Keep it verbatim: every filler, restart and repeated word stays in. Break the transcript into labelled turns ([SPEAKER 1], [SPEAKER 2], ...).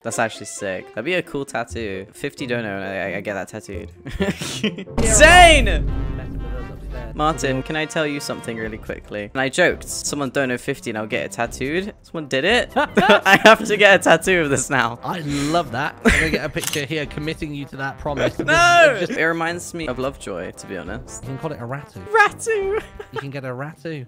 [SPEAKER 1] That's actually sick. That'd be a cool tattoo. fifty don't know, I, I get that tattooed. Insane! Martin, can I tell you something really quickly? And I joked, someone don't know fifty and I'll get it tattooed. Someone did it. I have to get a tattoo of this now.
[SPEAKER 2] I love that. I'm gonna get a picture here committing you to that promise.
[SPEAKER 1] No! It reminds me of Lovejoy, to be honest.
[SPEAKER 2] You can call it a ratu.
[SPEAKER 1] Ratu!
[SPEAKER 2] You can get a ratu.